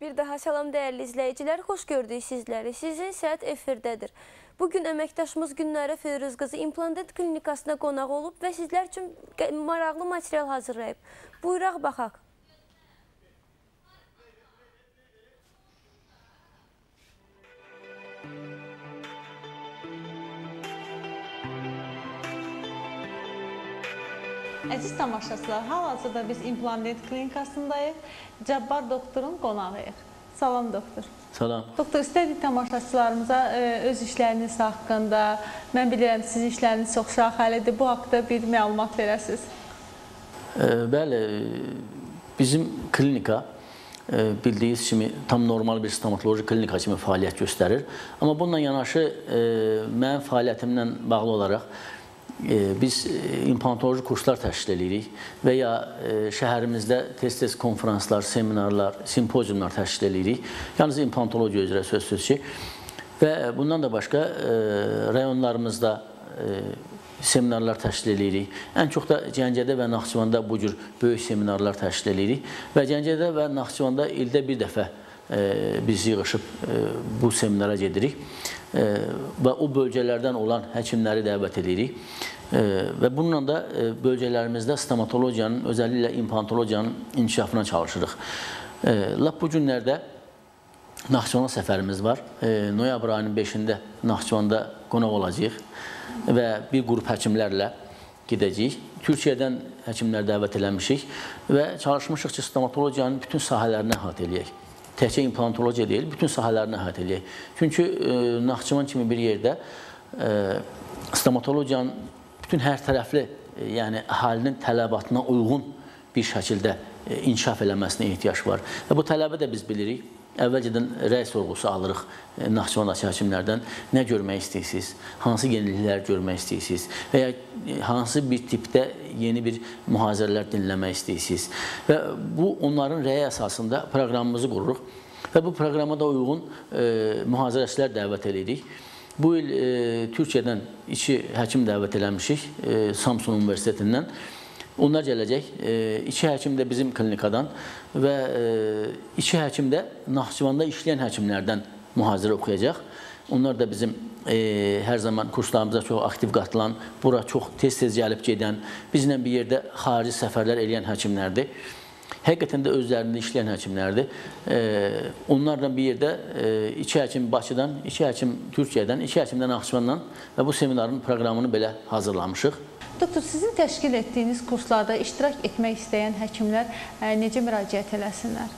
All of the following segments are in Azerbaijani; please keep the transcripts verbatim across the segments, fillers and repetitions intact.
Bir daha salam dəyərli izləyicilər, xoş gördük sizləri. Sizin Səhət efirdədir. Bugün əməkdaşımız Günlərə Firuz qızı İmplantat klinikasına qonaq olub və sizlər üçün maraqlı material hazırlayıb. Buyuraq, baxaq. Əziz tamaşaçılar, hal-hazırda biz İmplantat klinikasındayıq. Cəbbar doktorun qonağıyıq. Salam doktor. Salam. Doktor, istədik tamaşaçılarımıza öz işləriniz haqqında, mən bilirəm sizin işləriniz çox şaxəlidir, bu haqda bir məlumat verəsiniz. Bəli, bizim klinika bildiyiniz kimi tam normal bir stomatoloji klinika kimi fəaliyyət göstərir. Amma bununla yanaşı mənim fəaliyyətimlə bağlı olaraq biz implantoloji kurslar təşkil edirik və ya şəhərimizdə tez-tez konferanslar, seminarlar, simpoziumlar təşkil edirik. Yalnız implantologiya üzrə söz-söz ki. Və bundan da başqa rayonlarımızda seminarlar təşkil edirik. Ən çox da Gəncədə və Naxçıvanda bu cür böyük seminarlar təşkil edirik. Və Gəncədə və Naxçıvanda ildə bir dəfə biz yığışıb bu seminara gedirik və o bölgələrdən olan həkimləri dəvət edirik və bununla da bölgələrimizdə stomatologiyanın, özəlliklə implantologiyanın inkişafına çalışırıq. Lap bu günlərdə Naxçıvana səfərimiz var. Noyabr ayının beşində Naxçıvanda qonaq olacağıq və bir qrup həkimlərlə gedəcəyik. Türkiyədən həkimlər dəvət eləmişik və çalışmışıq ki, stomatologiyanın bütün sahələrini əhatə eləyək. Təkcə implantologiya deyil, bütün sahələrini əhatə eləyək. Çünki Naxçıvan kimi bir yerdə stomatologiyanın bütün hər tərəfli, yəni əhalinin tələbatına uyğun bir şəkildə inkişaf eləməsinə ehtiyac var. Və bu tələbi də biz bilirik. Əvvəlcədən rəy sorğusu alırıq Naxçıvandakı həkimlərdən. Nə görmək istəyirsiniz? Hansı yeniliklər görmək istəyirsiniz? Və ya hansı bir tipdə yeni bir mühazirələr dinləmək istəyirsiniz? Və bu, onların rəyi əsasında proqramımızı qururuq və bu proqrama da uyğun mühazirəçilər dəvət edirik. Bu il Türkiyədən iki həkim dəvət eləmişik Samsun Universitetindən. Onlar gələcək. İki həkim də bizim klinikadan və iki həkim də Naxçıvanda işləyən həkimlərdən mühazirə oxuyacaq. Onlar da bizim hər zaman kurslarımıza çox aktiv qatılan, bura çox tez-tez gəlib gedən, bizlə bir yerdə xarici səfərlər eləyən həkimlərdir. Həqiqətən də özlərində işləyən həkimlərdir. Onlarla bir yerdə iki həkim Bakıdan, iki həkim Türkiyədən, iki həkim də Naxçıvandan və bu seminarın proqramını belə hazırlamışıq. Doktor, sizin təşkil etdiyiniz kurslarda iştirak etmək istəyən həkimlər necə müraciət eləsinlər?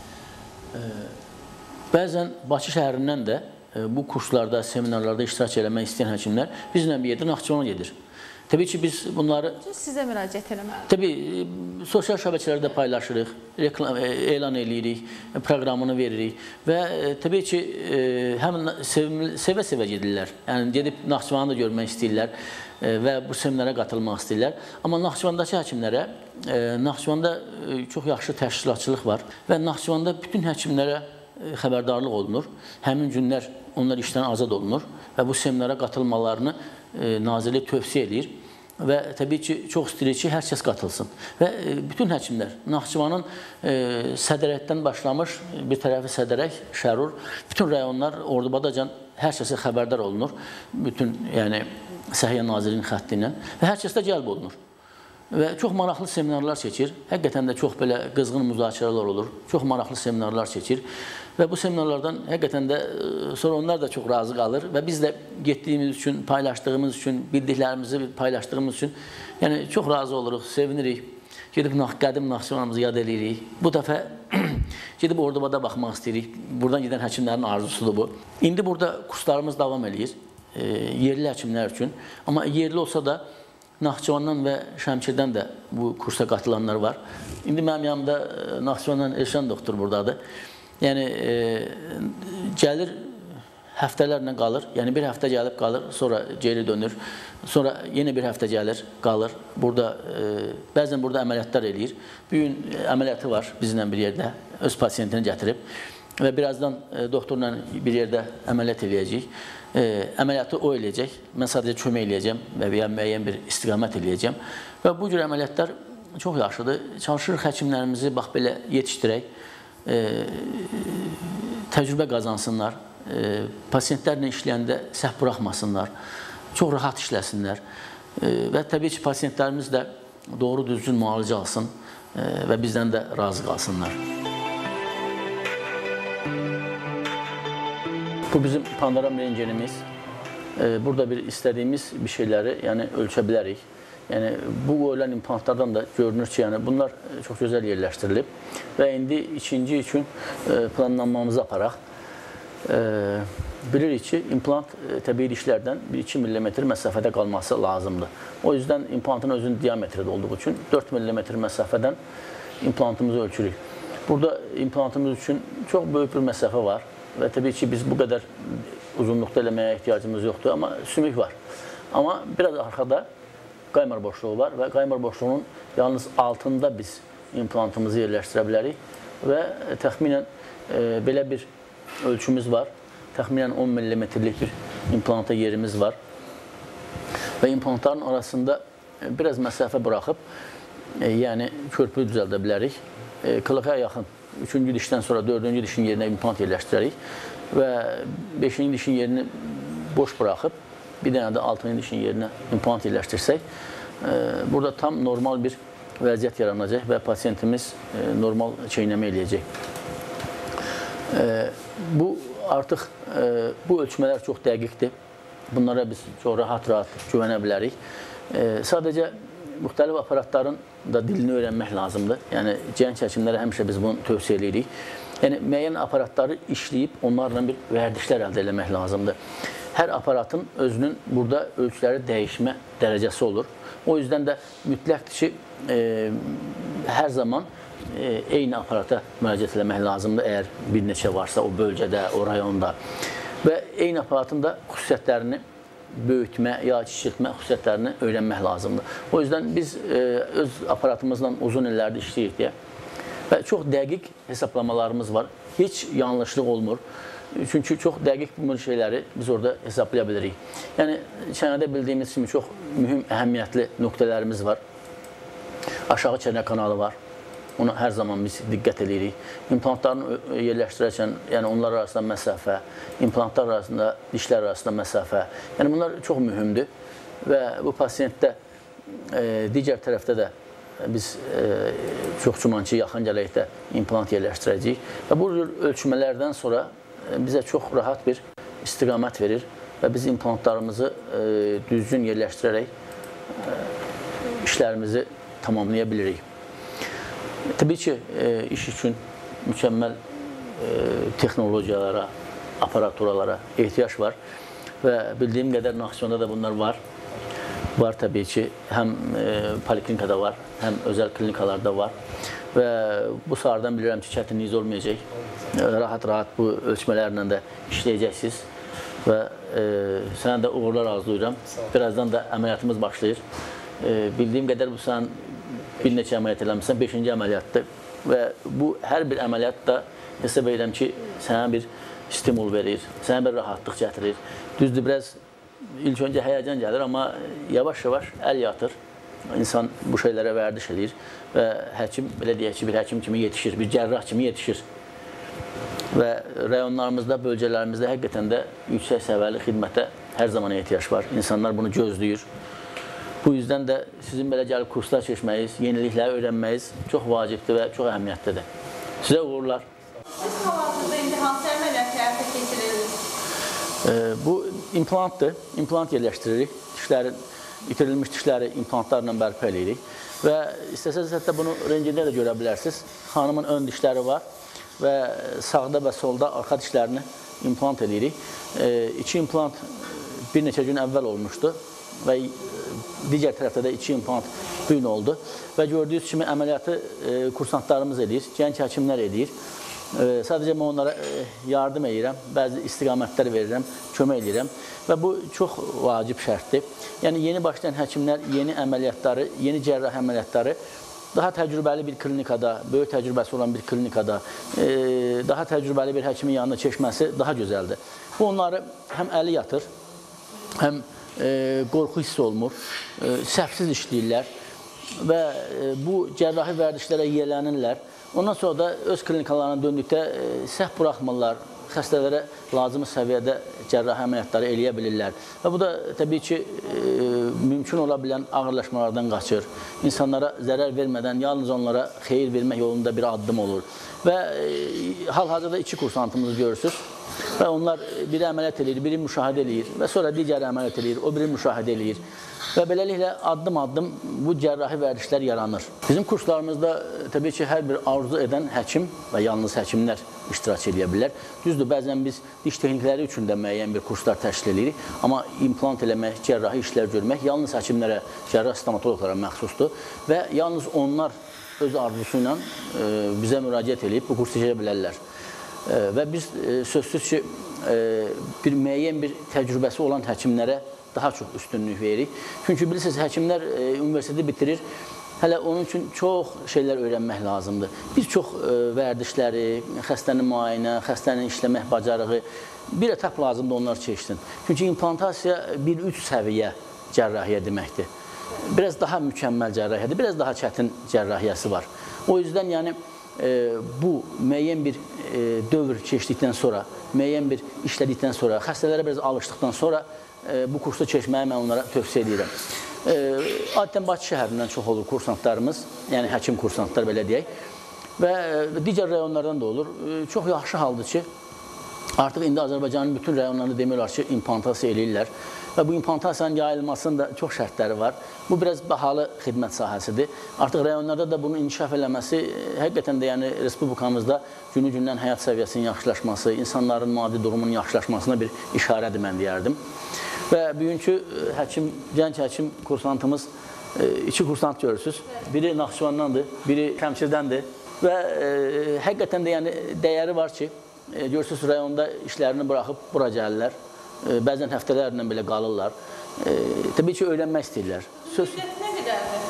Bəzən Bakı şəhərindən də bu kurslarda, seminarlarda iştirak eləmək istəyən həkimlər bizlə bir yerdə Naxçıvana gedir. Təbii ki, biz bunları... Sizə müraciət eləməlidir. Təbii, sosial şəbəkələrdə paylaşırıq, elan edirik, proqramını veririk və təbii ki, həm sevə-sevə gedirlər. Yəni, gedib Naxçıvanı da görmək istəyirlər və bu seminara qatılmaq istəyirlər. Amma Naxçıvandakı həkimlərə, Naxçıvanda çox yaxşı təşkilatçılıq var və Naxçıvanda bütün həkimlərə xəbərdarlıq olunur. Həmin günlər onlar işdən azad olunur və bu seminara qatılmalarını nazirlik tövsiyə edir və təbii ki, çox istəyir ki, hər kəs qatılsın. Və bütün həkimlər, Naxçıvanın Sədərəkdən başlamış, bir tərəfi Sədərək, Şərur, bütün rayonlar, Ordubadacan hər kəsə xəbərdar olunur, bütün, yəni, Səhiyyə Nazirinin xətti ilə və hər kəs də cəlb olunur. Və çox maraqlı seminarlar keçir, həqiqətən də çox belə qızğın müzakirələr olur, çox maraqlı seminarlar keçir və bu seminarlardan həqiqətən də sonra onlar da çox razı qalır və biz də getdiyimiz üçün, paylaşdığımız üçün, bildiklərimizi paylaşdığımız üçün yəni çox razı oluruq, sevinirik, gedib qədim Naxçıvanımızı yad edirik. Bu dəfə gedib Ordubada baxmaq istəyirik, buradan gedən həkimlərin arzusudur bu. İndi burada kurslarımız davam edir, yerli həkimlər üçün, amma yerli olsa da Naxçıvandan və Şəmkirdən də bu kursa qatılanlar var. İndi mənim yanımda Naxçıvandan Elşən doktor buradadır. Yəni, gəlir, həftələrlə qalır. Yəni, bir həftə gəlib qalır, sonra geri dönür. Sonra yenə bir həftə gəlir, qalır. Burada, bəzən burada əməliyyatlar eləyir. Bir gün əməliyyatı var bizlə bir yerdə, öz pasiyentini gətirib və birazdan doktorla bir yerdə əməliyyat eləyəcəyik. Əməliyyatı o eləyəcək, mən sadəcə kömək eləyəcəm və ya müəyyən bir istiqamət eləyəcəm və bu cür əməliyyatlar çox yaxşıdır. Çalışırıq həkimlərimizi bax belə yetişdirək təcrübə qazansınlar, pasiyentlərlə işləyəndə səhv buraxmasınlar, çox rahat işləsinlər və təbii ki, pasiyentlərimiz də doğru düzgün müalicə alsın və bizdən də razı qalsınlar. Bu bizim panoram rentgenimiz. Burada bir istədiyimiz bir şeyləri yəni, ölçə bilərik. Yəni, bu qoyulan implantlardan da görünür ki, yəni, bunlar çox gözəl yerləşdirilib və indi ikinci üçün planlanmamızı aparaq. Bilirik ki, implant təbii dişlərdən bir iki millimetr məsafədə qalması lazımdır. O yüzden implantın özünün diametri də olduğu üçün dörd millimetr məsafədən implantımızı ölçürük. Burada implantımız üçün çox böyük bir məsafə var və təbii ki, biz bu qədər uzunluqda eləməyə ehtiyacımız yoxdur, amma sümük var. Amma biraz arxada qaymar boşluğu var və qaymar boşluğunun yalnız altında biz implantımızı yerləşdirə bilərik və təxminən e, belə bir ölçümüz var. Təxminən on millimetrlik bir implanta yerimiz var və implantların arasında biraz məsafə buraxıb, e, yəni körpü düzəldə bilərik. E, qılığa yaxın üçüncü dişdən sonra dördüncü dişin yerinə implant yerləşdirərik və beşinci dişin yerini boş buraxıb, bir dənə də altıncı dişin yerinə implant yerləşdirsək, burada tam normal bir vəziyyət yaranacaq və pasiyentimiz normal çeynəmə eləyəcək. Bu artıq bu ölçmələr çox dəqiqdir. Bunlara biz çox rahat-rahat güvənə bilərik. Sadəcə müxtəlif aparatların da dilini öyrənmək lazımdır. Yəni, gənc həkimlərə həmişə biz bunu tövsiyə edirik. Yəni, müəyyən aparatları işləyib, onlarla bir vərdişlər əldə etmək lazımdır. Hər aparatın özünün burada ölçüləri dəyişmə dərəcəsi olur. O yüzden də mütləqdir ki, e, hər zaman e, eyni aparata müraciət etmək lazımdır, əgər bir neçə varsa o bölgədə, o rayonda. Və eyni aparatın da xüsusiyyətlərini böyütmə, ya kiçiltmə xüsusiyyətlərini öyrənmək lazımdır. O yüzden biz e, öz aparatımızla uzun illərdə işləyirik deyə və çox dəqiq hesablamalarımız var. Heç yanlışlıq olmur. Çünki çox dəqiq bu şeyləri biz orada hesablaya bilirik. Yəni, çənədə bildiyimiz kimi çox mühüm, əhəmiyyətli nöqtələrimiz var. Aşağı çənə kanalı var. Ona hər zaman biz diqqət edirik. İmplantlarını yerləşdirərkən, yəni onlar arasında məsafə, implantlar arasında, dişlər arasında məsafə. Yəni, bunlar çox mühümdür və bu pasiyentdə e, digər tərəfdə də biz e, çox güman ki, yaxın gələkdə implant yerləşdirəcəyik və bu ölçmələrdən sonra bizə çox rahat bir istiqamət verir və biz implantlarımızı e, düzgün yerləşdirərək e, işlərimizi tamamlaya bilirik. Təbii ki, e, iş üçün mükəmməl e, texnologiyalara, aparaturalara ehtiyac var və bildiyim qədər Naxçıvanda da bunlar var. Var təbii ki, həm e, poliklinikada var, həm özəl klinikalarda var və bu sahadan bilirəm ki, çətinliyiz olmayacaq. Rahat-rahat bu ölçmələrlə də işləyəcəksiniz və e, sənə də uğurlar arzulayıram. Birazdan da əməliyyatımız başlayır. E, bildiyim qədər bu sən bir neçə əməliyyat eləmişsən, beşinci əməliyyatdır və bu hər bir əməliyyat da hesab edirəm ki, sənə bir stimul verir, sənə bir rahatlıq gətirir. Düzdür, biraz ilk öncə həyəcan gəlir, amma yavaş-yavaş əl yatır. İnsan bu şeylərə vərdiş edir və həkim, belə deyək ki, bir həkim kimi yetişir, bir cərrah kimi yetişir. Və rayonlarımızda, bölgələrimizdə həqiqətən də yüksək səviyyəli xidmətə hər zaman ehtiyac var. İnsanlar bunu gözləyir. Bu yüzden də sizin belə gəlib kurslar keçməyiz, yenilikləri öyrənməyiz çox vacibdir və çox əhəmiyyətlidir. Sizə uğurlar. Siz hal-hazırda indi hansı əməliyyat həyata keçirirsiniz? Bu implantdır. İmplant yerləşdiririk. Dişlərin, itirilmiş dişləri implantlarla bərpa edirik. Və istəsəniz hətta bunu rentgende də görə bilərsiniz. Xanımın ön dişləri var və sağda və solda arxa dişlərini implant edirik. İki implant bir neçə gün əvvəl olmuşdu və digər tərəfdə də iki implant bu gün oldu. Və gördüyünüz kimi əməliyyatı kursantlarımız edir, gənc həkimlər edir. Sadəcə mən onlara yardım edirəm, bəzi istiqamətlər verirəm, kömək edirəm və bu çox vacib şərtdir. Yəni, yeni başlayan həkimlər yeni əməliyyatları, yeni cərrah əməliyyatları daha təcrübəli bir klinikada, böyük təcrübəsi olan bir klinikada, daha təcrübəli bir həkimin yanına keçməsi daha gözəldir. Bu, onları həm əli yatır, həm qorxu hissi olmur, səhvsiz işləyirlər və bu cərrahi vərdişlərə yiyələnirlər. Ondan sonra da öz klinikalarına döndükdə səhv buraxmırlar, xəstələrə lazımi səviyyədə cərrahi əməliyyatları eləyə bilirlər. Və bu da təbii ki, mümkün ola bilən ağırlaşmalardan qaçır. İnsanlara zərər vermədən yalnız onlara xeyir vermək yolunda bir addım olur. Və hal-hazırda iki kursantımızı görürsünüz. Və onlar biri əməliyyat edir, biri müşahidə edir və sonra digəri əməliyyat edir, o biri müşahidə edir. Və beləliklə addım-addım bu cərrahi vərdişlər yaranır. Bizim kurslarımızda təbii ki, hər bir arzu edən həkim və yalnız həkimlər iştirak edə bilər. Düzdür, bəzən biz diş texnikləri üçün də müəyyən bir kurslar təşkil edirik. Amma implant eləmək, cərrahi işlər görmək yalnız həkimlərə, cərrah stomatoloqlara məxsusdur. Və yalnız onlar öz arzusu ilə bizə müraciət edib bu kursu keçə bilərlər. Və biz sözsüz ki, bir müəyyən bir təcrübəsi olan həkimlərə daha çox üstünlük veririk. Çünki bilirsiniz, həkimlər universiteti bitirir, hələ onun üçün çox şeylər öyrənmək lazımdır. Bir çox vərdişləri, xəstənin müayinə, xəstənin işləmək bacarığı, bir etap lazımdır onlar keçsin. Çünki implantasiya bir üç səviyyə cərrahiyyə deməkdir. Biraz daha mükəmməl cərrahiyyədir, biraz daha çətin cərrahiyyəsi var. O yüzden yəni bu müəyyən bir dövr keçdikdən sonra, müəyyən bir işlədikdən sonra, xəstələrə biraz alışdıqdan sonra bu kursu keçməyi mən onlara tövsiyə edirəm. Adətən Bakı şəhərindən çox olur kursantlarımız, yəni həkim kursantlar belə deyək və digər rayonlardan da olur. Çox yaxşı haldır ki, artıq indi Azərbaycanın bütün rayonlarında demək olar ki, implantasiya eləyirlər və bu implantasiyanın yayılmasının da çox şərtləri var. Bu biraz bahalı xidmət sahəsidir. Artıq rayonlarda da bunu inkişaf eləməsi həqiqətən də yəni respublikamızda günü-gündən həyat səviyyəsinin yaxşılaşması, insanların maddi durumunun yaxşılaşmasına bir işarədir mən deyərdim. Və bugünkü həkim, gənc həkim kursantımız iki kursant görürsünüz. Biri Naxçıvandandır, biri Şəmkirdəndir və həqiqətən də yəni dəyəri var ki, görürsünüz rayonda işlərini buraxıb bura gəlirlər. Bəzən həftələrlə belə qalırlar. Təbii ki, öyrənmək istəyirlər. Müddət nə qədərdir?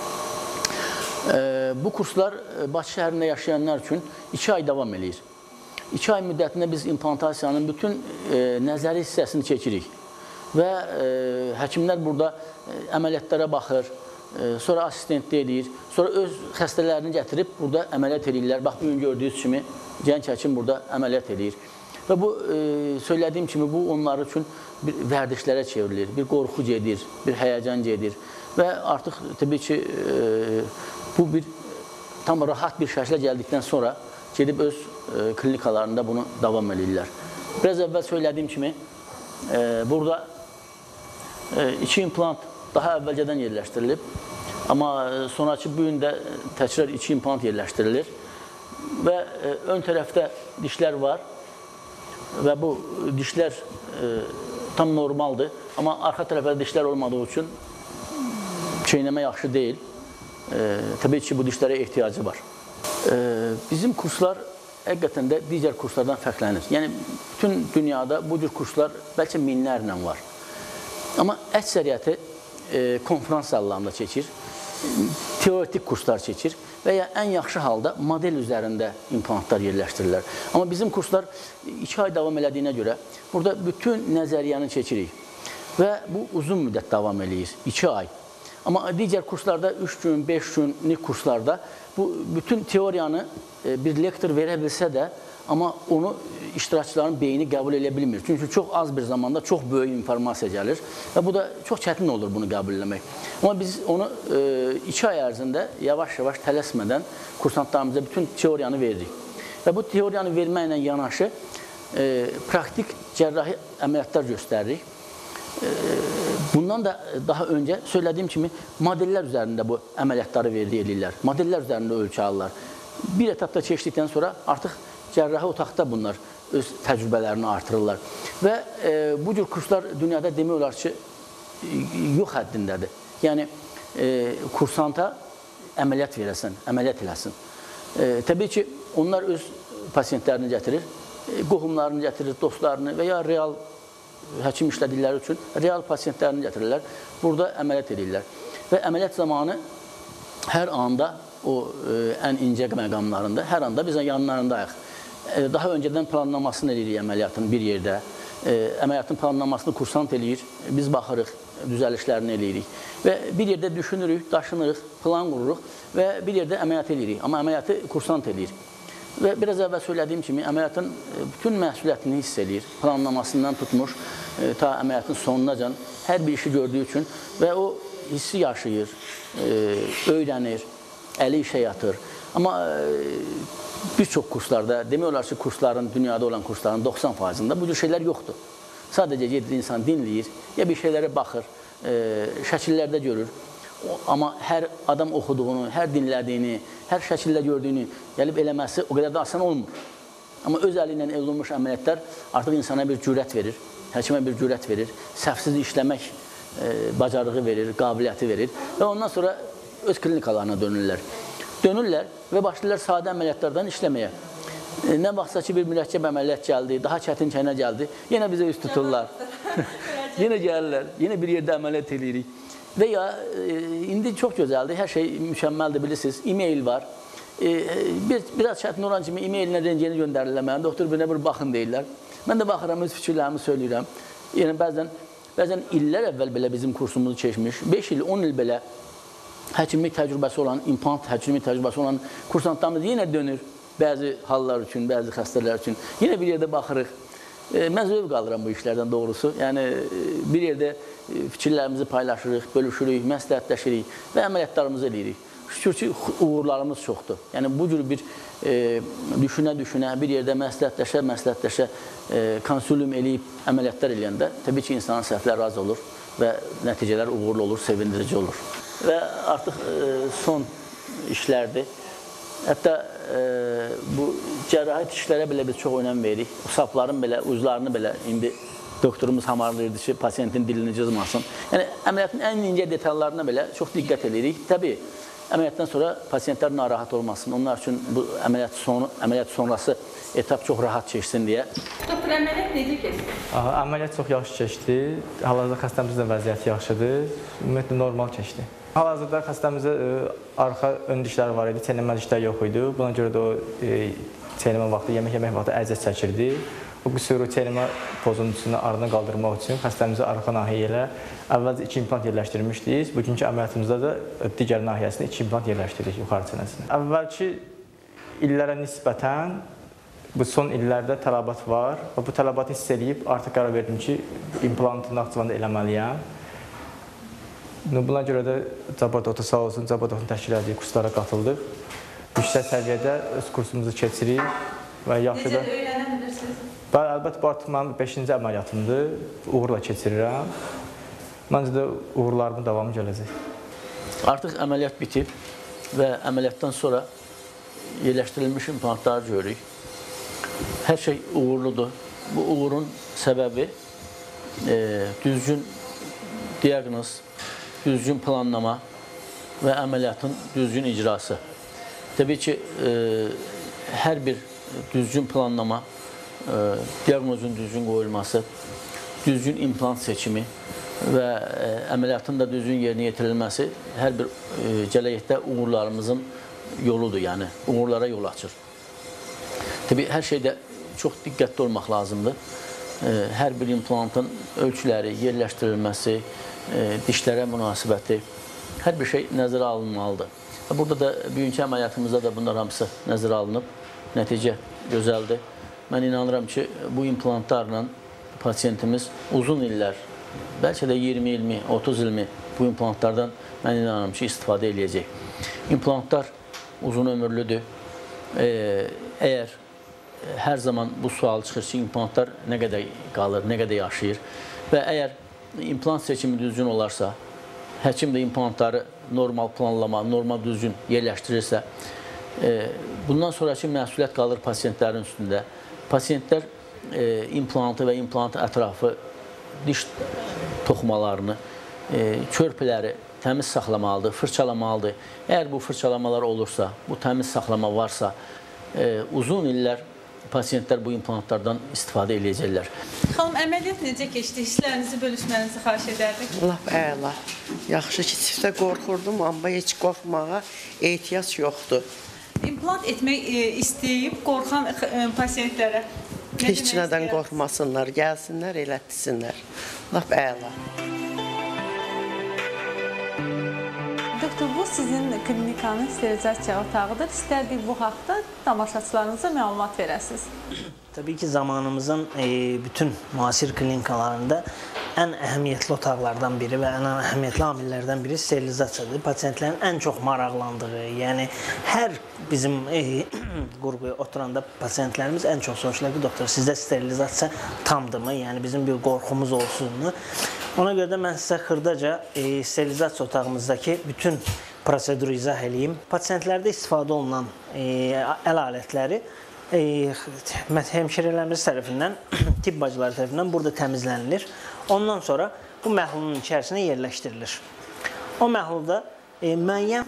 Bu kurslar Bakı şəhərində yaşayanlar üçün iki ay davam edir. İki ay müddətində biz implantasiyanın bütün nəzəri hissəsini çəkirik. Və həkimlər burada əməliyyatlara baxır, sonra asistentlik edir, sonra öz xəstələrini gətirib burada əməliyyat edirlər. Bax, bugün gördüyünüz kimi gənc həkim burada əməliyyat edir. Və bu, söylədiyim kimi, bu onlar üçün bir vərdişlərə çevrilir, bir qorxu gedir, bir həyəcan gedir və artıq təbii ki, bu bir tam rahat bir şəklə gəldikdən sonra gedib öz klinikalarında bunu davam edirlər. Biraz əvvəl söylədiyim kimi, burada iki implant daha əvvəlcədən yerləşdirilib, amma sonraki bu gün də təkrar iki implant yerləşdirilir və ön tərəfdə dişlər var. Və bu dişlər tam normaldır, amma arxa tərəfdə dişlər olmadığı üçün çeynəmə yaxşı deyil. Təbii ki, bu dişlərə ehtiyacı var. Bizim kurslar həqiqətən də digər kurslardan fərqlənir. Yəni, bütün dünyada bu cür kurslar bəlkə minlərlə var. Amma əksəriyyəti konferans sallarında keçir, teoretik kurslar keçir və ya ən yaxşı halda model üzərində implantlar yerləşdirirlər. Amma bizim kurslar iki ay davam elədiyinə görə burada bütün nəzəriyyəni keçirik və bu uzun müddət davam eləyir, iki ay. Amma digər kurslarda üç gün, beş günlük kurslarda bu bütün teoriyanı bir lektor verə bilsə də, amma onu iştirakçıların beyni qəbul edə bilmir. Çünki çox az bir zamanda çox böyük informasiya gəlir və bu da çox çətin olur bunu qəbul eləmək. Amma biz onu iki ay ərzində yavaş-yavaş tələsmədən kursantlarımıza bütün teoriyanı veririk. Və bu teoriyanı verməklə yanaşı praktik cərrahi əməliyyatlar göstəririk. Bundan da daha öncə söylədiyim kimi modellər üzərində bu əməliyyatları verirlər. Modellər üzərində ölçü alırlar. Bir etapda keçdikdən sonra artıq cərrahi otaqda bunlar öz təcrübələrini artırırlar. Və e, bu cür kurslar dünyada demək olar ki, yox həddindədir. Yəni, e, kursanta əməliyyat verəsən, əməliyyat eləsin. E, təbii ki, onlar öz pasiyentlərini gətirir, e, qohumlarını gətirir, dostlarını və ya real həkim işlədikləri üçün real pasiyentlərini gətirirlər, burada əməliyyat edirlər. Və əməliyyat zamanı hər anda o e, ən incə məqamlarında, hər anda biz yanlarındayıq. Daha öncədən planlamasını edirik əməliyyatın bir yerdə. əməliyyatın planlamasını kursant eləyir, biz baxırıq, düzəlişlərini eləyirik və bir yerdə düşünürük, daşınırıq, plan qururuq və bir yerdə əməliyyat eləyirik, amma əməliyyatı kursant eləyir. Və biraz əvvəl söylədiyim kimi əməliyyatın bütün məsuliyyətini hiss eləyir, planlamasından tutmuş ta əməliyyatın sonunacan hər bir işi gördüyü üçün və o hissi yaşayır, öyrənir, əli işə yatır. Amma bir çox kurslarda, demək olar ki, kursların, dünyada olan kursların doxsan faizində bu cür şeylər yoxdur. Sadəcə gedir insan dinləyir, ya bir şeylərə baxır, şəkillərdə görür. Amma hər adam oxuduğunu, hər dinlədiyini, hər şəkildə gördüyünü gəlib eləməsi o qədər də asan olmur. Amma öz əli ilə olunmuş əməliyyatlar artıq insana bir cürət verir, həkimə bir cürət verir, səhvsiz işləmək bacarığı verir, qabiliyyəti verir və ondan sonra öz klinikalarına dönürlər. Dönürlər və başlayırlar sadə əməliyyatlardan işləməyə. Nə vaxtsa ki, bir mürəkkəb əməliyyat gəldi, daha çətin kənə gəldi, yenə bizə üst tuturlar. Yenə gəlirlər, yenə bir yerdə əməliyyat edirik. Və ya, indi çox gözəldir, hər şey mükəmməldir, bilirsiniz, e-mail var. Biraz çətin olan kimi e-mailinə rengeni göndərirlər mənə, doktor bir-nə bir baxın deyirlər. Mən də baxıram, öz fikirlərimi söyləyirəm. Yəni, bəzən, bəzən illər əvvəl belə bizim kursumuzu keçmiş, beş il, on il belə həkimlik təcrübəsi olan, implant həkimlik təcrübəsi olan kursantlarımız yenə dönür bəzi hallar üçün, bəzi xəstələr üçün. Yenə bir yerdə baxırıq. Mən zövq alıram bu işlərdən doğrusu. Yəni, bir yerdə fikirlərimizi paylaşırıq, bölüşürük, məsləhətləşirik və əməliyyatlarımızı edirik. Şükür ki, uğurlarımız çoxdur. Yəni, bu cür bir düşünə-düşünə, bir yerdə məsləhətləşə, məsləhətləşə, konsülüm eləyib əməliyyatlar eləyəndə, təbii ki, insanın səhvləri az olur və nəticələr uğurlu olur, sevindirici olur. Və artıq son işlərdir. Hətta bu cərrahət işlərə belə biz çox önəm veririk. Sapların belə, uclarını belə indi doktorumuz hamarlayırdı ki, pasiyentin dilini cızmasın. Yəni, əməliyyatın ən incə detallarına belə çox diqqət edirik. Təbii, əməliyyatdan sonra pasiyentlər narahat olmasın. Onlar üçün bu əməliyyat, sonu, əməliyyat sonrası etap çox rahat keçsin deyə. Doktor, əməliyyat necə keçdi? Əməliyyat çox yaxşı keçdi. Hal-hazırda xəstəmizin vəziyyəti yaxşıdır. Ümumiyyətlə, normal keçdi. Hal-hazırda xəstəmizdə arxa ön dişləri var idi, çeynəmə dişlər yox idi. Buna görə də o çeynəmə vaxtı, yemək yemək vaxtı əziyyət çəkirdi. O qüsuru çeynəmə pozuntusunu aradan qaldırmaq üçün xəstəmizi arxa nahiyyə ilə əvvəlcə iki implant yerləşdirmişdik. Bugünkü əməliyyatımızda da digər nahiyəsində iki implant yerləşdirdik yuxarı çənəsində. Əvvəlki illərə nisbətən bu son illərdə tələbat var və bu tələbatı hiss edib artıq qərar verdim ki, implantı Naxçıvanda eləməliyəm. Buna görə də Cabbar doktor sağ olsun, Cabbar doktorun təşkil etdiyi kurslara qatıldıq. Yüksək səviyyədə öz kursumuzu keçirik və yaxşı da... Necə öyrənə bilirsiniz? Əlbəttə, bu artıq mənim beşinci əməliyyatımdır, uğurla keçirirəm. Məncə də uğurlarımın davamı gələcək. Artıq əməliyyat bitib və əməliyyatdan sonra yerləşdirilmiş implantları görürük. Hər şey uğurludur. Bu uğurun səbəbi e, düzgün diaqnoz, düzgün planlama və əməliyyatın düzgün icrası. Təbii ki, e, hər bir düzgün planlama, e, diaqnozun düzgün qoyulması, düzgün implant seçimi və e, əməliyyatın da düzgün yerinə yetirilməsi hər bir e, gələcəkdə uğurlarımızın yoludur, yəni uğurlara yol açır. Təbii, hər şeydə çox diqqətli olmaq lazımdır. E, hər bir implantın ölçüləri, yerləşdirilməsi, dişlərə münasibəti, hər bir şey nəzərə alınmalıdır. Burada da bugünkü əməliyyatımızda da bunlar hamısı nəzərə alınıb, nəticə gözəldir. Mən inanıram ki, bu implantlarla pasiyentimiz uzun illər, bəlkə də iyirmi ilmi, otuz ilmi bu implantlardan mən inanıram ki, istifadə edəcək. İmplantlar uzun ömürlüdür. Əgər hər zaman bu sual çıxır ki, implantlar nə qədər qalır, nə qədər yaşayır və əgər implant seçimi düzgün olarsa, həkim də implantları normal planlama, normal düzgün yerləşdirirsə, bundan sonraki məsuliyyət qalır pasiyentlərin üstündə. Pasiyentlər implantı və implantın ətrafı, diş toxumalarını, körpüləri təmiz saxlamalıdır, fırçalamalıdır. Əgər bu fırçalamalar olursa, bu təmiz saxlama varsa, uzun illər pasiyentlər bu implantlardan istifadə edəcəklər. Xanım, əməliyyat necə keçdi? Hisslərinizi bölüşmənizi xahiş edərdik. Lap əla. Yaxşı ki, sizdə qorxurdum, amma heç qorxmağa ehtiyac yoxdur. İmplant etmək istəyib qorxan pasiyentlərə Heç nədən qorxmasınlar, gəlsinlər, elətdirsinlər. Lap əla. Doktor, bu sizin klinikanın sterilizasiya otağıdır. İstərdik bu haqda tamaşaçılarınıza məlumat verəsiniz. Tabii ki zamanımızın e, bütün müasir klinikalarında ən əhəmiyyətli otaqlardan biri və ən əhəmiyyətli amillərdən biri sterilizasiyadır. Pasientlərin ən çox maraqlandığı, yəni hər bizim e, qurğuya oturanda pasientlərimiz ən çox soruşurlar ki, doktor, sizdə sterilizasiya tamdırmı? Yəni bizim bir qorxumuz olsunmu? Ona görə də mən sizə xırdaca e, sterilizasiya otağımızdakı bütün proseduru izah edeyim. Pasientlərdə istifadə olunan e, əl alətləri e, həmşirələrimiz tərəfindən, tibb bacıları tərəfindən burada təmizlənilir. Ondan sonra bu məhlulun içərisinə yerləşdirilir. O məhlulda e, müəyyən,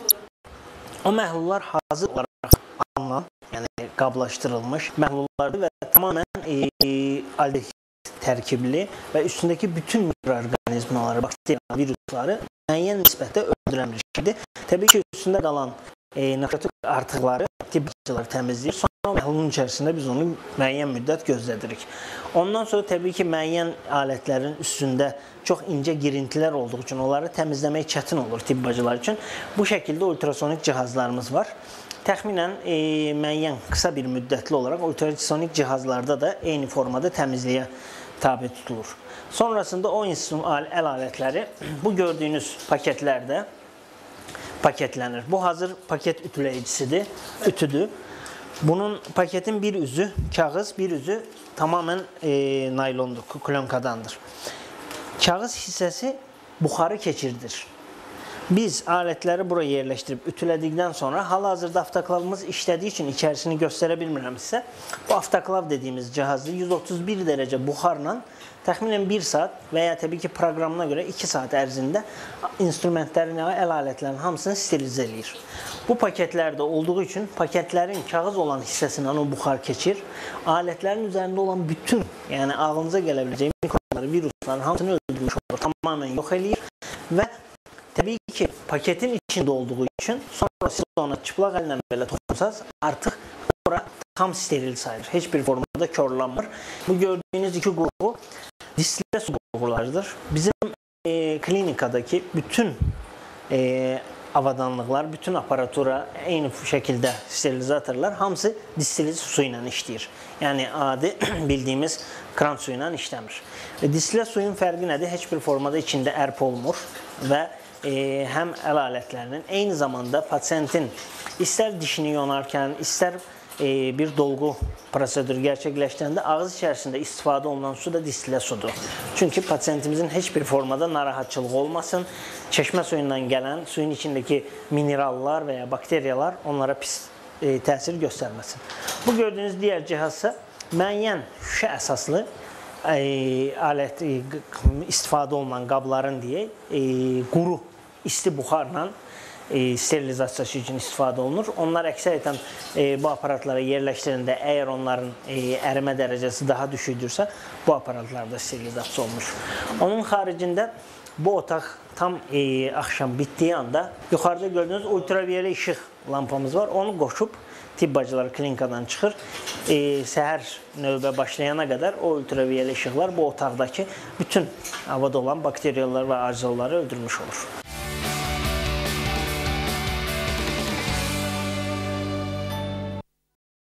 o məhlullar hazır olaraq alınan, yəni qablaşdırılmış məhlullardır və tamamən e, aldehid tərkibli və üstündəki bütün mikroorqanizmaları, bakteriyaları, virusları müəyyən nisbətdə öldürən bir şeydir. Təbii ki, üstündə qalan e, narkotik artıqları tibb bacıları təmizləyir. Sonra məhlulun içərisində biz onu müəyyən müddət gözlədirik. Ondan sonra təbii ki, müəyyən alətlərin üstündə çox incə girintilər olduğu üçün onları təmizləmək çətin olur tibb bacılar üçün. Bu şəkildə ultrasonik cihazlarımız var. Təxminən e, müəyyən qısa bir müddətli olaraq ultrasonik cihazlarda da eyni formada təmizliyə tabi tutulur. Sonrasında o əl alətləri bu gördüyünüz paketlərdə paketlənir. Bu hazır paket ütüləyicisidir, ütüdür. Bunun paketin bir üzü kağız, bir üzü tamamen e, naylondur, klonkadandır. Kağız hissəsi buxarı keçirdir. Biz alətləri buraya yerləşdirib ütülədikdən sonra hal-hazırda avtoklavımız işlədiyi üçün içərisini göstərə bilmirəm sizə. Bu avtoklav dediyimiz cihazda yüz otuz bir dərəcə buxarla təxminən bir saat və ya təbii ki proqramına görə iki saat ərzində instrumentlərin, əl alətlərin hamısını sterilizə eləyir. Bu paketlərdə olduğu üçün paketlərin kağız olan hissəsindən o buxar keçir. Alətlərin üzərində olan bütün, yəni ağlınıza gələ biləcək mikrobları, virusların hamısını öldürmüş olur, tamamen yox eləyir və təbii ki, paketin içində olduğu üçün sonra siz ona çıplaq əllə belə toxunsanız artıq ora tam steril sayılır. Heç bir formada körlanmır. Bu gördüyünüz iki qurğu distillə su qurğularıdır. Bizim e, klinikadakı bütün e, avadanlıqlar, bütün aparatura eyni şəkildə sterilizatorlar hamısı distilli su ilə işləyir. Yəni adi bildiyimiz kran suyu ilə işləmir. E, distillə suyun fərqi nədir? Heç bir formada içində ərp olmur və e, həm əl alətlərinin eyni zamanda pasientin istər dişini yonarkən, istər e, bir dolğu proseduru gerçəkləşdirəndə ağız içərisində istifadə olunan su da distillə sudur. Çünki pasientimizin heç bir formada narahatçılığı olmasın, çeşmə suyundan gələn suyun içindəki minerallar və ya bakteriyalar onlara pis e, təsir göstərməsin. Bu gördüyünüz digər cihazsa müəyyən şüşə əsaslı e, alət e, istifadə olunan qabların deyək, e, quru isti buxarla e, sterilizasiyası üçün istifadə olunur. Onlar əksəriyyətən e, bu aparatlara yerləşdirəndə əgər onların e, ərimə dərəcəsi daha düşüdürsə, bu aparatlarda sterilizasiya olmuş. Onun xaricində bu otaq tam e, axşam bitdiyi anda yuxarıda gördüyünüz ultraviyole işıq lampamız var. Onu qoşub tibb bacıları klinikadan çıxır. E, səhər növbə başlayana qədər o ultraviyole işıqlar bu otaqdakı bütün havada olan bakteriyalar və arzuları öldürmüş olur.